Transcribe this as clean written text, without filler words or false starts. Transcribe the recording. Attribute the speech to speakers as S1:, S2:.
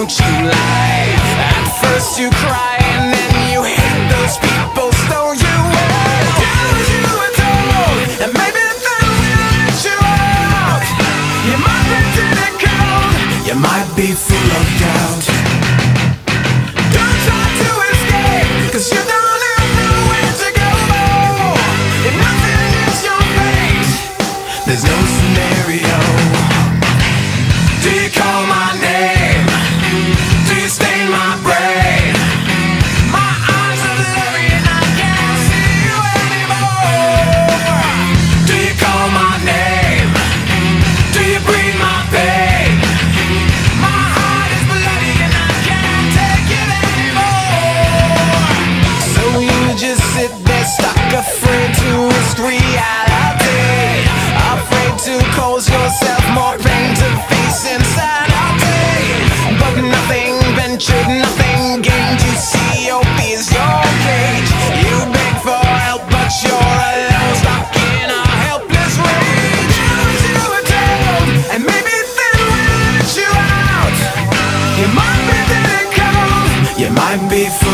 S1: don't you lie. At first you cry and then you hate those people, so you will do as you were told, and maybe then we'll let you out. You might be pretty cold, you might be full of doubt. Don't try to escape, 'cause you don't have nowhere to go. If nothing is your fate, there's no scenario. Do you call my name? Do you stain my brain? My eyes are blurry and I can't see you anymore. Do you call my name? Do you breathe my pain? My heart is bloody and I can't take it anymore. So you just sit there stuck, afraid to risk reality, afraid to cause yourself more pain to face insanity. But nothing ventured, nothing gained. You see your fears, your cage. You beg for help, but you're alone, stuck in a helpless rage. Do as you were told, and maybe then we'll let you out. You might be dead and cold, you might be